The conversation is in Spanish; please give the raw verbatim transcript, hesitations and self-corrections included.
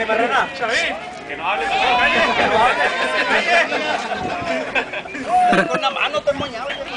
viene marrana. ¿Sabéis? Que no hable, que no calle. Que no hable, que se calle. Con la mano te moñado.